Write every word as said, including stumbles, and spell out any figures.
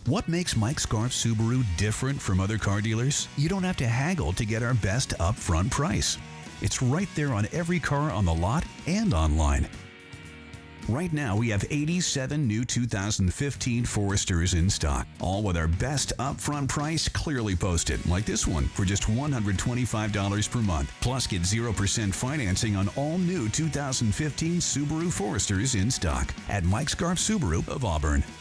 What makes Mike Scarff Subaru different from other car dealers? You don't have to haggle to get our best upfront price. It's right there on every car on the lot and online. Right now, we have eighty-seven new two thousand fifteen Foresters in stock, all with our best upfront price clearly posted, like this one, for just one hundred twenty-five dollars per month. Plus, get zero percent financing on all new two thousand fifteen Subaru Foresters in stock at Mike Scarff Subaru of Auburn.